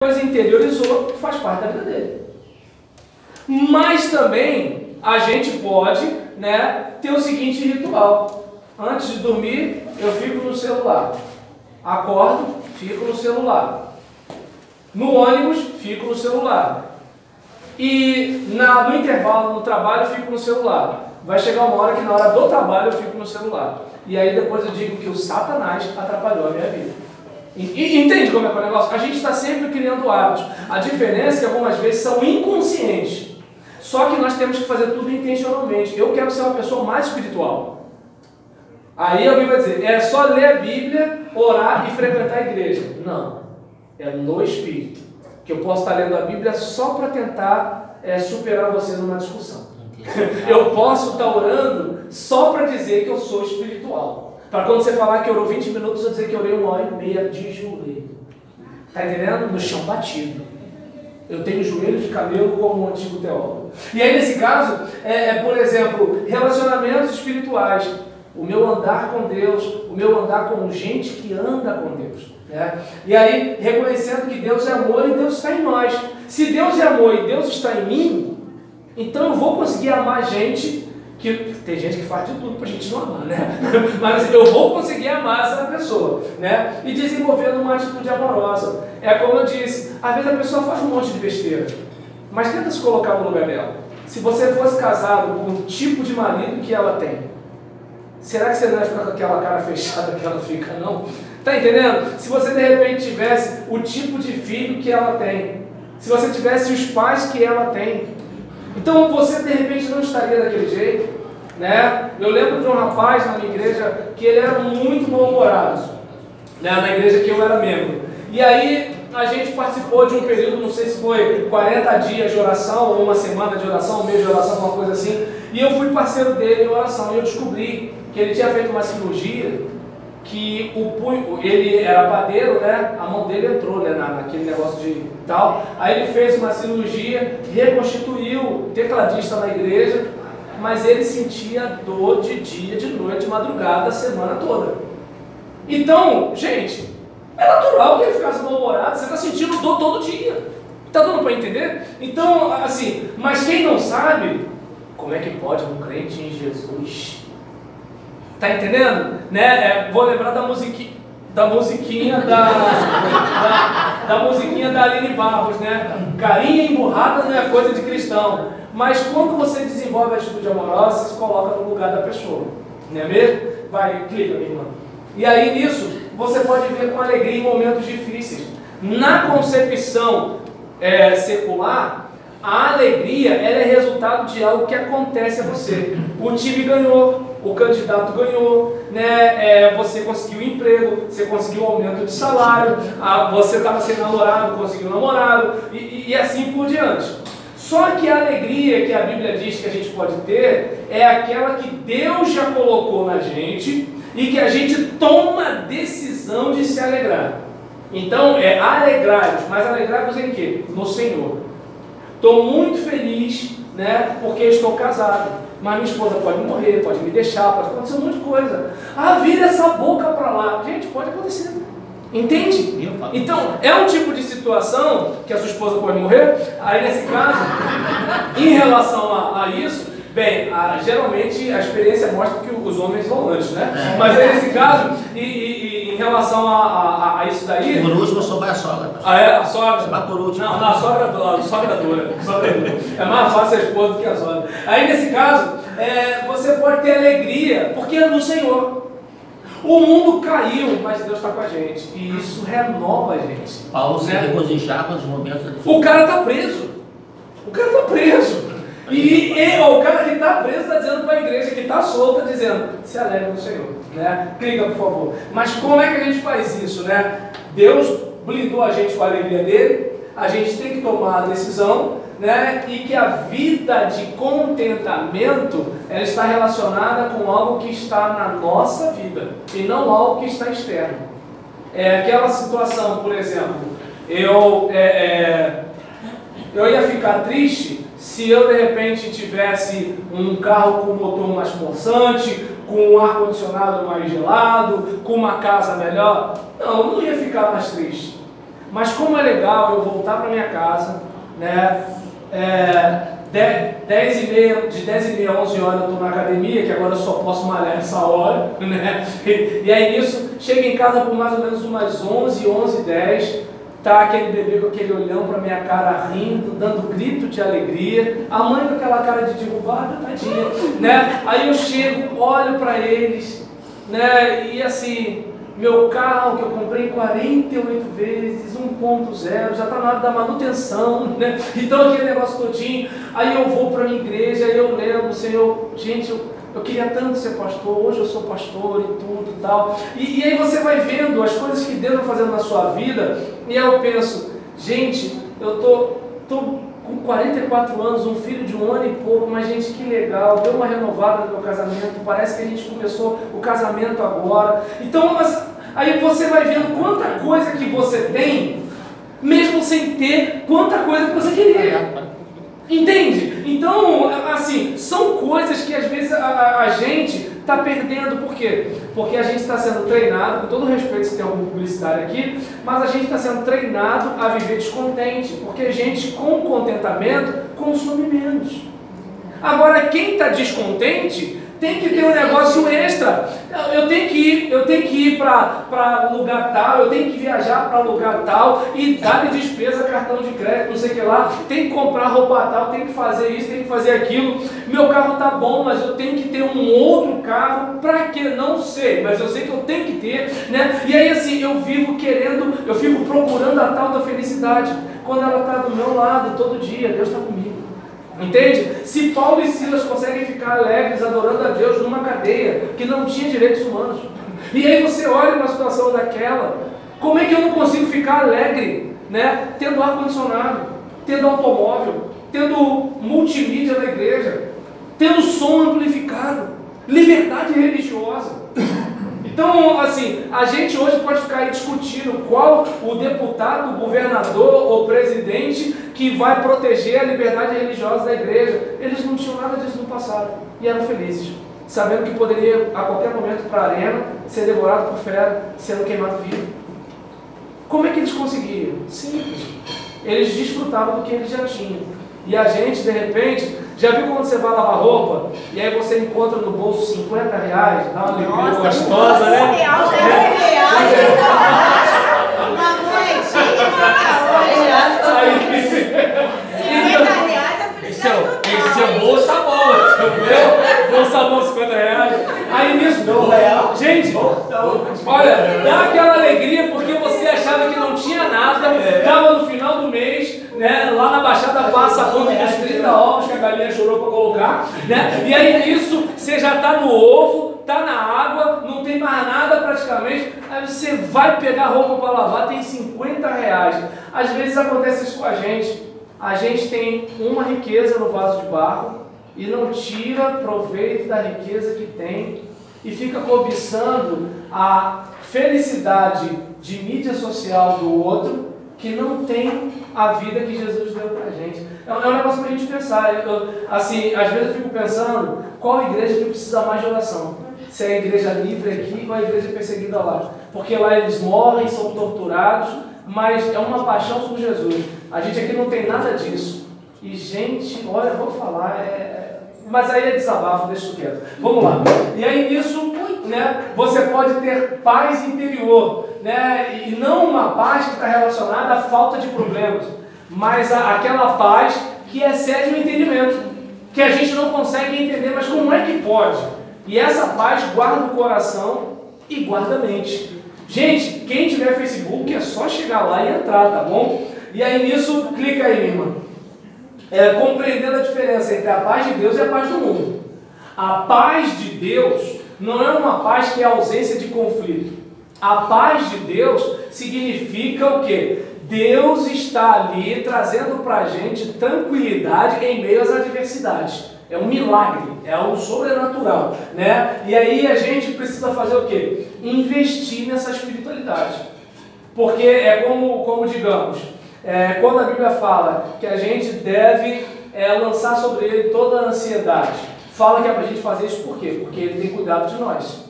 coisa interiorizou, faz parte da vida dele. Mas também a gente pode, né, ter o seguinte ritual. Antes de dormir, eu fico no celular. Acordo, fico no celular. No ônibus, fico no celular. E no intervalo, no trabalho, eu fico no celular. Vai chegar uma hora que na hora do trabalho eu fico no celular. E aí depois eu digo que o Satanás atrapalhou a minha vida. Entende como é que é o negócio? A gente está sempre criando hábitos. A diferença é que algumas vezes são inconscientes. Só que nós temos que fazer tudo intencionalmente. Eu quero ser uma pessoa mais espiritual. Aí alguém vai dizer, é só ler a Bíblia, orar e frequentar a igreja. Não. É no Espírito. Que eu posso estar lendo a Bíblia só para tentar superar você numa discussão. Eu posso estar orando só para dizer que eu sou espiritual. Para quando você falar que orou 20 minutos, eu dizer que eu orei 1h30 de joelho. Está entendendo? No chão batido. Eu tenho joelho de camelo como um antigo teólogo. E aí nesse caso, por exemplo, relacionamentos espirituais. O meu andar com Deus, o meu andar com gente que anda com Deus. Né? E aí, reconhecendo que Deus é amor e Deus está em nós. Se Deus é amor e Deus está em mim, então eu vou conseguir amar gente, que tem gente que faz de tudo para a gente não amar, né? Mas eu vou conseguir amar essa pessoa, né? E desenvolvendo uma atitude amorosa. É como eu disse, às vezes a pessoa faz um monte de besteira, mas tenta se colocar no lugar dela. Se você fosse casado com o tipo de marido que ela tem, será que você não vai ficar com aquela cara fechada que ela fica, não? Tá entendendo? Se você de repente tivesse o tipo de filho que ela tem, se você tivesse os pais que ela tem, então você de repente não estaria daquele jeito, né? Eu lembro de um rapaz na minha igreja que ele era muito mal-humorado, né? Na igreja que eu era membro. E aí a gente participou de um período, não sei se foi 40 dias de oração, ou uma semana de oração, um mês de oração, uma coisa assim, e eu fui parceiro dele em oração, e eu descobri que ele tinha feito uma cirurgia, que o punho, ele era padeiro, né? A mão dele entrou, né, naquele negócio de tal. Aí ele fez uma cirurgia, reconstituiu tecladista na igreja, mas ele sentia dor de dia, de noite, de madrugada, a semana toda. Então, gente, é natural que ele ficasse mal-humorado, você está sentindo dor todo dia. Está dando para entender? Então, assim, mas quem não sabe, como é que pode um crente em Jesus? Tá entendendo? Né? Vou lembrar da musiquinha da musiquinha da Aline Barros, né? Carinha emburrada não é coisa de cristão. Mas quando você desenvolve a atitude amorosa, você se coloca no lugar da pessoa. Não é mesmo? Vai, clica, minha irmã. E aí nisso, você pode ver com alegria em momentos difíceis. Na concepção secular, a alegria ela é resultado de algo que acontece a você. O time ganhou, o candidato ganhou, né? Você conseguiu um emprego, você conseguiu um aumento de salário, você estava sendo namorado, conseguiu um namorado, e assim por diante. Só que a alegria que a Bíblia diz que a gente pode ter é aquela que Deus já colocou na gente e que a gente toma a decisão de se alegrar. Então, alegrai-vos, mas alegrai-vos em quê? No Senhor. Estou muito feliz, né, porque estou casado, mas minha esposa pode morrer, pode me deixar, pode acontecer um monte de coisa. Vira essa boca para lá. Gente, pode acontecer. Entende? Então, é um tipo de situação que a sua esposa pode morrer. Aí, nesse caso, em relação a isso, bem, geralmente a experiência mostra que os homens vão antes, né? Mas aí, nesse caso, em relação a isso daí... Por último, eu sou mais a sogra. A sogra? Você vai por último. Não, a sogra dura. É mais fácil a esposa do que a sogra. Aí, nesse caso, você pode ter alegria, porque é no Senhor. O mundo caiu, mas Deus está com a gente. E isso renova a gente. Paulo se regozijava nos momentos da dificuldade. O cara está preso. E o cara que está preso está dizendo para a igreja que está solta, dizendo, se alegra no Senhor. Né? Clica, por favor. Mas como é que a gente faz isso? Né? Deus blindou a gente com a alegria dele. A gente tem que tomar a decisão, né? E que a vida de contentamento ela está relacionada com algo que está na nossa vida e não algo que está externo. Aquela situação, por exemplo, eu ia ficar triste se eu de repente tivesse um carro com motor mais possante, com um ar-condicionado mais gelado, com uma casa melhor. Não, eu não ia ficar mais triste. Mas como é legal eu voltar para minha casa, né? De 10h30 a 11 horas eu estou na academia, que agora eu só posso malhar essa hora, né? E aí nisso, chego em casa por mais ou menos umas 11, 11h10, tá aquele bebê com aquele olhão para minha cara rindo, dando grito de alegria, a mãe com aquela cara de derrubada, tadinha, né? Aí eu chego, olho para eles, né? E assim, meu carro que eu comprei 48 vezes, 1.0, já está na hora da manutenção, né? Então aquele negócio todinho, aí eu vou para a minha igreja, aí eu lembro, Senhor, gente, eu queria tanto ser pastor, hoje eu sou pastor e tudo e tal. E aí você vai vendo as coisas que Deus vai fazendo na sua vida, e aí eu penso, gente, eu tô com 44 anos, um filho de 1 ano e pouco, mas gente, que legal, deu uma renovada no meu casamento, parece que a gente começou o casamento agora. Então, aí você vai vendo quanta coisa que você tem, mesmo sem ter quanta coisa que você queria. Entende? Então, assim, são coisas que às vezes a gente está perdendo. Por quê? Porque a gente está sendo treinado, com todo respeito se tem algum publicitário aqui, mas a gente está sendo treinado a viver descontente, porque a gente com contentamento consome menos. Agora, quem está descontente tem que ter um negócio extra. Eu tenho que ir para lugar tal, eu tenho que viajar para lugar tal, e dar de despesa, cartão de crédito, não sei o que lá, tem que comprar roupa tal, tem que fazer isso, tem que fazer aquilo. Meu carro tá bom, mas eu tenho que ter um outro carro. Para quê? Não sei, mas eu sei que eu tenho que ter, né? E aí assim, eu fico procurando a tal da felicidade, quando ela está do meu lado todo dia. Deus está comigo. Entende? Se Paulo e Silas conseguem ficar alegres adorando a Deus numa cadeia que não tinha direitos humanos, e aí você olha uma situação daquela, como é que eu não consigo ficar alegre, né? Tendo ar-condicionado, tendo automóvel, tendo multimídia na igreja, tendo som amplificado, liberdade religiosa. Então, assim, a gente hoje pode ficar aí discutindo qual o deputado, o governador ou presidente que vai proteger a liberdade religiosa da igreja. Eles não tinham nada disso no passado e eram felizes, sabendo que poderia a qualquer momento para a arena ser devorado por fera, sendo queimado vivo. Como é que eles conseguiam? Simples. Eles desfrutavam do que eles já tinham. E a gente, de repente, já viu quando você vai lavar roupa e aí você encontra no bolso R$50, dá uma alegria gostosa, né? Esse bolso tá bom. Bolsa bom, R$50. Aí nisso, gente, olha, dá aquela alegria porque você achava que não tinha nada, estava no final do mês, né, lá na Baixada passa a conta dos 30 ovos que a galinha chorou para colocar, né? E aí nisso você já está no ovo, está na água, não tem mais nada praticamente, aí você vai pegar roupa para lavar, tem R$50. Às vezes acontece isso com a gente tem uma riqueza no vaso de barro e não tira proveito da riqueza que tem e fica cobiçando a felicidade de mídia social do outro, que não tem a vida que Jesus deu pra gente. É um negócio pra gente pensar. Assim, às vezes eu fico pensando, qual igreja que precisa mais de oração? Se é a igreja livre aqui ou a igreja perseguida lá. Porque lá eles morrem, são torturados, mas é uma paixão por Jesus. A gente aqui não tem nada disso. E gente, olha, eu vou falar, mas aí é desabafo, deixa isso quieto. Vamos lá. E aí nisso, né, você pode ter paz interior, né, e não uma paz que está relacionada à falta de problemas, mas aquela paz que excede o entendimento, que a gente não consegue entender, mas como é que pode? E essa paz guarda o coração e guarda a mente. Gente, quem tiver Facebook é só chegar lá e entrar, tá bom? E aí nisso, clica aí, minha irmã. Compreendendo a diferença entre a paz de Deus e a paz do mundo. A paz de Deus não é uma paz que é ausência de conflito. A paz de Deus significa o quê? Deus está ali trazendo para a gente tranquilidade em meio às adversidades. É um milagre, é algo sobrenatural, né? E aí a gente precisa fazer o quê? Investir nessa espiritualidade. Porque é como digamos, quando a Bíblia fala que a gente deve lançar sobre ele toda a ansiedade, fala que é para a gente fazer isso por quê? Porque ele tem cuidado de nós.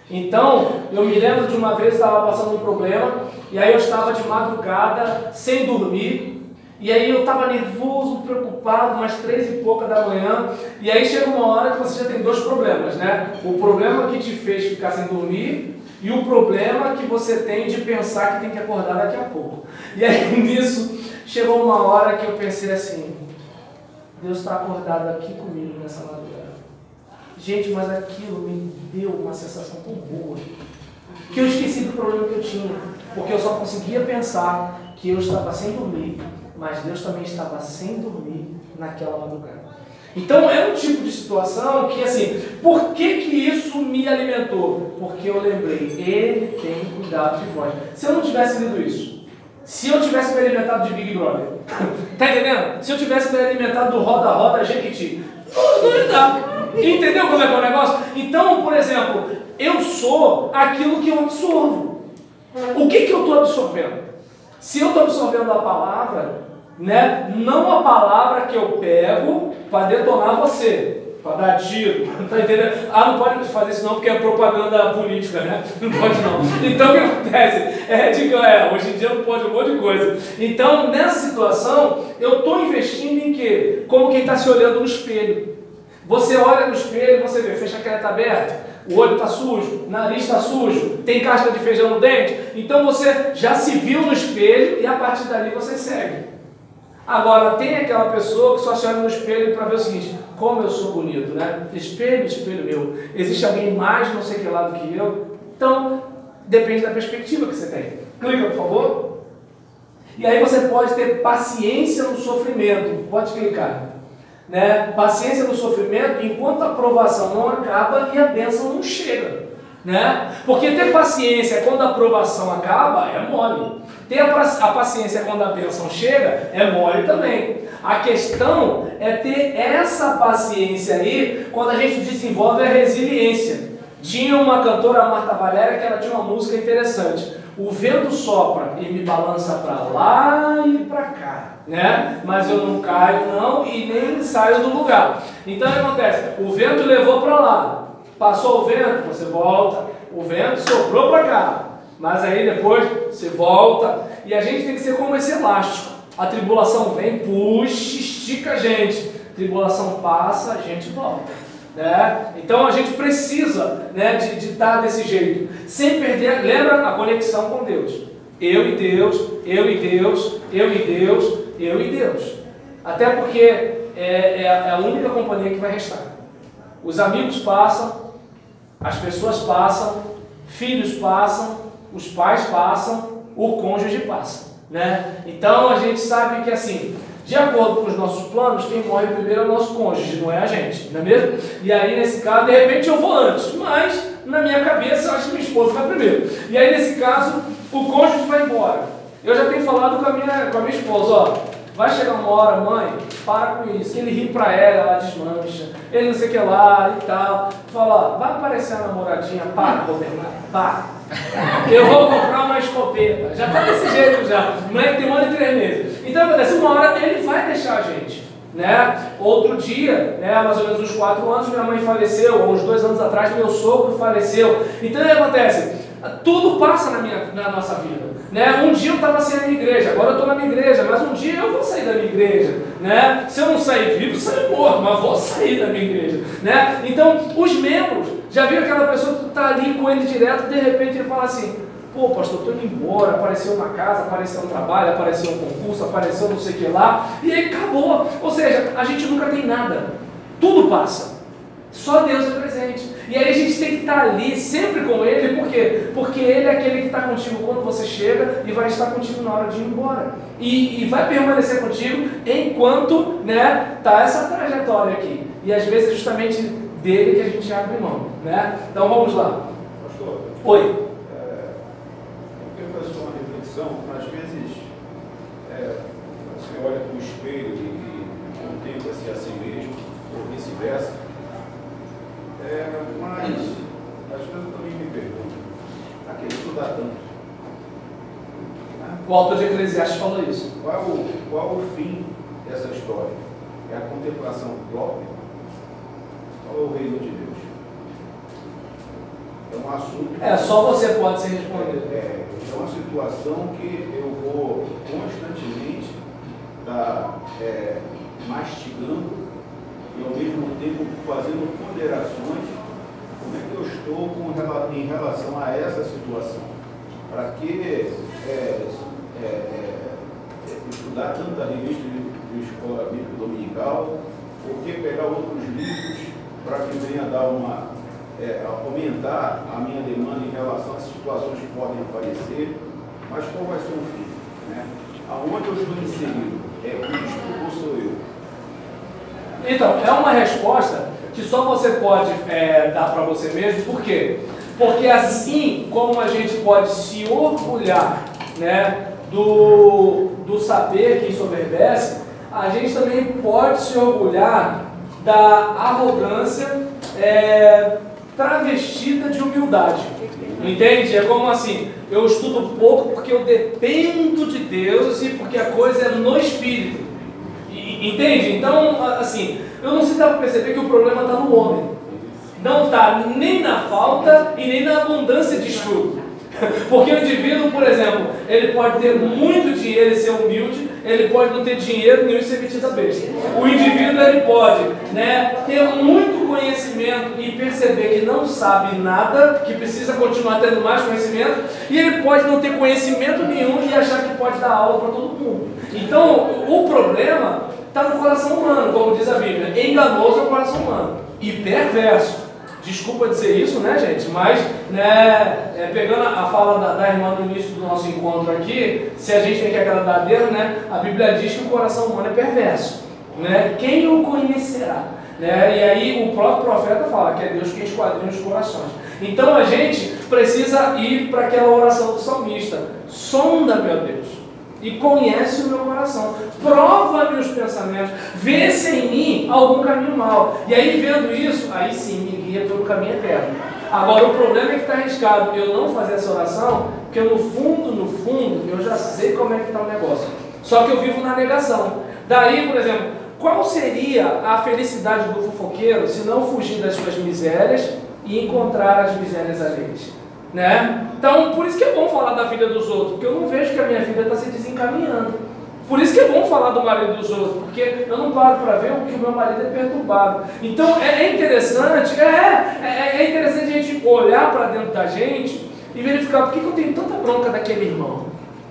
Então, eu me lembro de uma vez, estava passando um problema, e aí eu estava de madrugada, sem dormir, e aí eu estava nervoso, preocupado, umas 3 e pouca da manhã, e aí chega uma hora que você já tem 2 problemas, né? O problema que te fez ficar sem dormir, e o problema que você tem de pensar que tem que acordar daqui a pouco. E aí nisso, chegou uma hora que eu pensei assim, Deus está acordado aqui comigo nessa madrugada. Gente, mas aquilo me deu uma sensação tão boa, que eu esqueci do problema que eu tinha, porque eu só conseguia pensar que eu estava sem dormir, mas Deus também estava sem dormir naquela madrugada. Então é um tipo de situação que, assim, por que isso me alimentou? Porque eu lembrei, Ele tem cuidado de vós. Se eu não tivesse lido isso, se eu tivesse me alimentado de Big Brother, tá entendendo? Se eu tivesse me alimentado do Roda Jequiti, não ia dar. Entendeu como é que é o negócio? Então, por exemplo, eu sou aquilo que eu absorvo. O que eu estou absorvendo? Se eu estou absorvendo a palavra, né, não a palavra que eu pego para detonar você, para dar tiro, tá entendendo? Ah, não pode fazer isso não porque é propaganda política, né? Não pode não. Então o que acontece? Hoje em dia não pode um monte de coisa. Então, nessa situação, eu estou investindo em quê? Como quem está se olhando no espelho. Você olha no espelho e você vê, fecha a creta aberta, o olho está sujo, o nariz está sujo, tem casca de feijão no dente. Então você já se viu no espelho e a partir dali você segue. Agora, tem aquela pessoa que só se olha no espelho para ver o seguinte, como eu sou bonito, né? Espelho, espelho meu. Existe alguém mais não sei que lá do que eu? Então, depende da perspectiva que você tem. Clica, por favor. E aí você pode ter paciência no sofrimento. Pode clicar. Né? Paciência no sofrimento enquanto a aprovação não acaba e a bênção não chega, né? Porque ter paciência quando a aprovação acaba é mole, ter a paciência quando a bênção chega é mole também. A questão é ter essa paciência aí quando a gente desenvolve a resiliência. Tinha uma cantora, Marta Valéria, que ela tinha uma música interessante. O vento sopra e me balança para lá e para cá, né? Mas eu não caio não e nem saio do lugar. Então o que acontece? O vento levou para lá, passou o vento, você volta, o vento soprou para cá, mas aí depois você volta e a gente tem que ser como esse elástico. A tribulação vem, puxa, estica a gente, a tribulação passa, a gente volta. Né? Então a gente precisa, né, de estar desse jeito, sem perder, lembra a conexão com Deus. Eu e Deus, eu e Deus, eu e Deus, eu e Deus. Até porque é a única companhia que vai restar. Os amigos passam, as pessoas passam, filhos passam, os pais passam, o cônjuge passa, né? Então a gente sabe que assim, de acordo com os nossos planos, quem morre primeiro é o nosso cônjuge, não é a gente, não é mesmo? E aí, nesse caso, de repente eu vou antes, mas na minha cabeça eu acho que minha esposa vai primeiro. E aí, nesse caso, o cônjuge vai embora. Eu já tenho falado com a minha esposa, ó, vai chegar uma hora, mãe, para com isso. Ele ri pra ela desmancha, ele não sei o que lá e tal. Fala, ó, vai aparecer a namoradinha, para, Roberto, para. Eu vou comprar uma escopeta. Já está desse jeito já. O moleque tem 1 ano e 3 meses. Então acontece, uma hora ele vai deixar a gente, né? Outro dia, né, mais ou menos uns 4 anos, minha mãe faleceu, ou uns 2 anos atrás, meu sogro faleceu. Então o que acontece? Tudo passa na nossa vida, né? Um dia eu estava sem a minha igreja, agora eu estou na minha igreja, mas um dia eu vou sair da minha igreja, né? Se eu não sair vivo, saio morto, mas vou sair da minha igreja, né? Então, os membros, já viram aquela pessoa que está ali com ele direto, de repente ele fala assim, pô, pastor, estou indo embora, apareceu uma casa, apareceu um trabalho, apareceu um concurso, apareceu não sei o que lá, e aí acabou. Ou seja, a gente nunca tem nada, tudo passa. Só Deus é presente. E aí a gente tem que estar ali sempre com Ele, por quê? Porque Ele é aquele que está contigo quando você chega e vai estar contigo na hora de ir embora. E vai permanecer contigo enquanto, né, tá essa trajetória aqui. E às vezes é justamente dele que a gente abre mão, né? Então vamos lá. Pastor. Oi. Eu quero fazer uma reflexão. Às vezes, você olha para o espelho e contempla-se a si mesmo, ou vice-versa. Mas, às vezes eu também me pergunto, aquele estudar tanto. Né? O autor de Eclesiastes falou isso. Qual o fim dessa história? É a contemplação própria? Qual é o reino de Deus? É um assunto... Só você pode se responder. É uma situação que eu vou constantemente estar mastigando e ao mesmo tempo fazendo ponderações como é que eu estou em relação a essa situação. Para que estudar tanta revista de escola bíblica dominical, por que pegar outros livros para que venha dar aumentar a minha demanda em relação às situações que podem aparecer, mas qual vai ser o fim? Né? Aonde eu estou inserido? É Cristo ou sou eu? Então, é uma resposta que só você pode dar para você mesmo. Por quê? Porque assim como a gente pode se orgulhar, né, do saber que ensoberbece, a gente também pode se orgulhar da arrogância travestida de humildade. Entende? É como assim, eu estudo pouco porque eu dependo de Deus e porque a coisa é no Espírito. Entende? Então, assim, eu não sei se dá para perceber que o problema está no homem. Não está nem na falta e nem na abundância de estudo. Porque o indivíduo, por exemplo, ele pode ter muito dinheiro e ser humilde, ele pode não ter dinheiro nenhum e ser metido a besta. O indivíduo, ele pode, né, ter muito conhecimento e perceber que não sabe nada, que precisa continuar tendo mais conhecimento, e ele pode não ter conhecimento nenhum e achar que pode dar aula para todo mundo. Então, o problema está no coração humano, como diz a Bíblia. Enganoso é o coração humano e perverso. Desculpa dizer isso, né, gente? Mas, né, pegando a fala da irmã no início do nosso encontro aqui, se a gente tem que agradar a Deus, né, a Bíblia diz que o coração humano é perverso. Né? Quem o conhecerá? Né? E aí o próprio profeta fala que é Deus quem esquadrinha os corações. Então a gente precisa ir para aquela oração do salmista: sonda, meu Deus, e conhece o meu coração, prova-me os pensamentos, vê se em mim algum caminho mau. E aí, vendo isso, aí sim me guia pelo caminho eterno. Agora, o problema é que está arriscado eu não fazer essa oração, porque no fundo, eu já sei como é que está o negócio. Só que eu vivo na negação. Daí, por exemplo, qual seria a felicidade do fofoqueiro se não fugir das suas misérias e encontrar as misérias alheias? Né? Então, por isso que é bom falar da vida dos outros, porque eu não vejo que a minha vida está se desencaminhando. Por isso que é bom falar do marido dos outros, porque eu não paro para ver que o meu marido é perturbado. Então, é interessante, é interessante a gente olhar para dentro da gente e verificar por que eu tenho tanta bronca daquele irmão.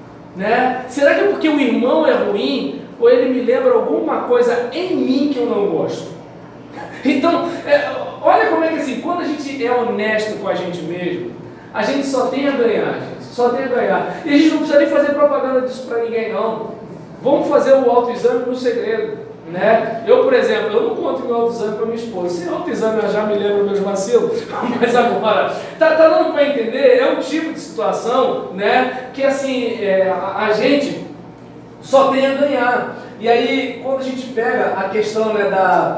Né? Será que é porque o irmão é ruim, ou ele me lembra alguma coisa em mim que eu não gosto? Então, olha como é que assim, quando a gente é honesto com a gente mesmo, a gente só tem a ganhar, gente. Só tem a ganhar. E a gente não precisa nem fazer propaganda disso para ninguém, não. Vamos fazer o autoexame no segredo. Né? Eu, por exemplo, eu não conto meu autoexame para minha esposa. Se autoexame eu já me lembro meus vacilos, mas agora, tá dando para entender? É um tipo de situação, né, que assim, a gente só tem a ganhar. E aí, quando a gente pega a questão, né,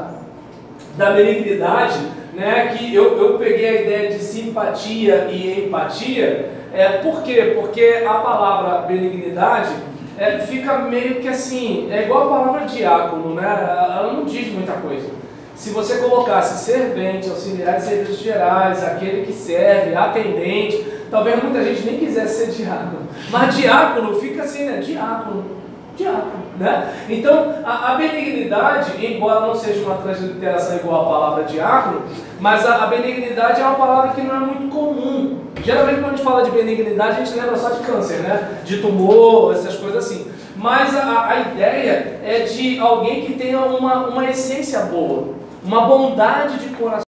da benignidade, né, que eu peguei a ideia de simpatia e empatia, por quê? Porque a palavra benignidade fica meio que assim, é igual a palavra diácono, né? Ela não diz muita coisa. Se você colocasse servente, auxiliar de serviços gerais, aquele que serve, atendente, talvez muita gente nem quisesse ser diácono, mas diácono fica assim, né? Diácono, né? Então, a benignidade, embora não seja uma transliteração igual a palavra diácono, mas a benignidade é uma palavra que não é muito comum. Geralmente, quando a gente fala de benignidade, a gente lembra só de câncer, né? De tumor, essas coisas assim. Mas a ideia é de alguém que tenha uma essência boa, uma bondade de coração.